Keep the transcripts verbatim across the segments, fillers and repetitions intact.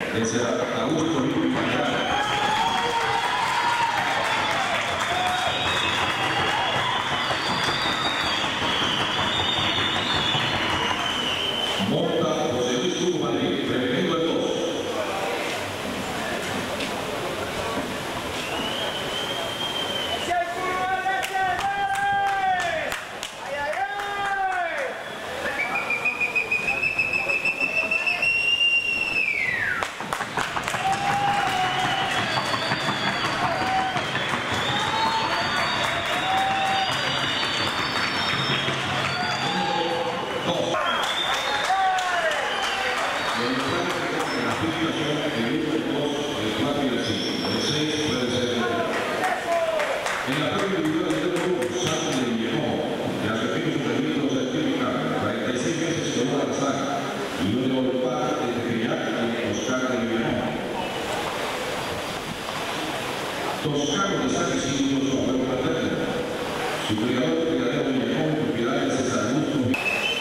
Ese era Augusto Vivi Mañana. Monta José Luis Cruz Madrid, preveniendo el dos. En la prueba individual del grupo, Santi de Villemón, que ha repetido su permiso certificado, cuarenta y seis meses con una saga y un de Olpar de Tepeyac y Toscano de Villemón. Toscano de San Isidro, su abuelo materno. Su criador, criadero de Villemón, propiedad de César Augusto.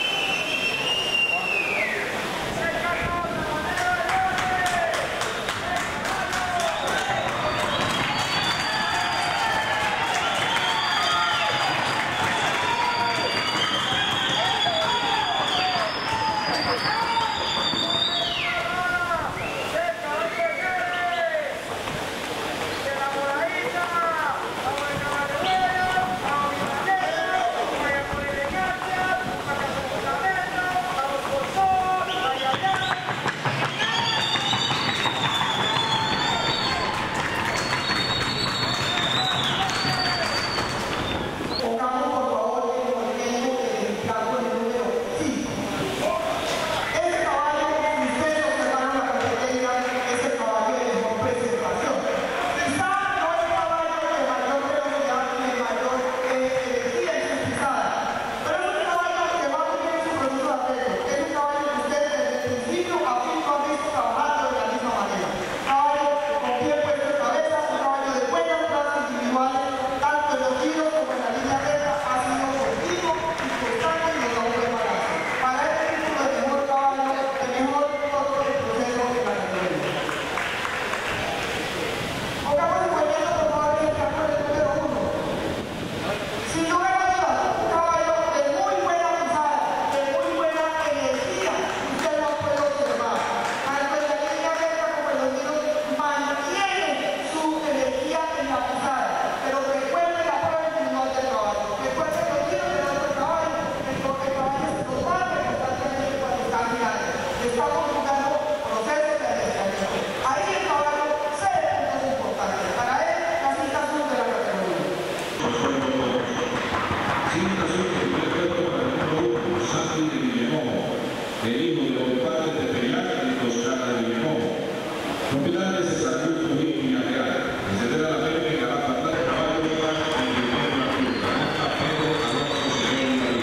El hijo de Olpar de Tepeyac y Toscano de Villemón. Propiedad de César Augusto Vivi Mañana. Encender la mente que hará pasar el caballo de la primera curva. Pedro Alonso Señor Madrid.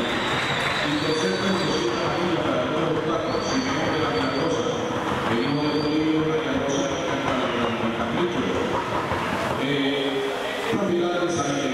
Y tercer concesión amarilla para el número cuatro, Simón de la Milagrosa. El hijo de Bolivia de la Milagrosa, para el Capricho. Propiedad de San